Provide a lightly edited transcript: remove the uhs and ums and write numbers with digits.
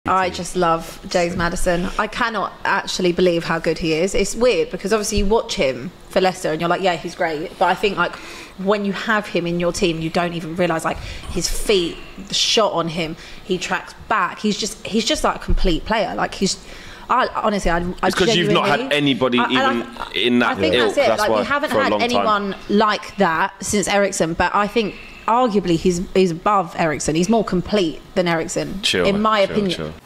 I just love James Maddison. I cannot actually believe how good he is. It's weird because obviously you watch him for Leicester and you're like, yeah, he's great. But I think like when you have him in your team, you don't even realise like his feet, the shot on him, he tracks back. He's just like a complete player. Like honestly, it's because you've not had anybody even in that ilk. I think that's it. Like we haven't had anyone like that since Eriksen. But I think arguably he's above Eriksen. He's more complete than Eriksen, in my opinion.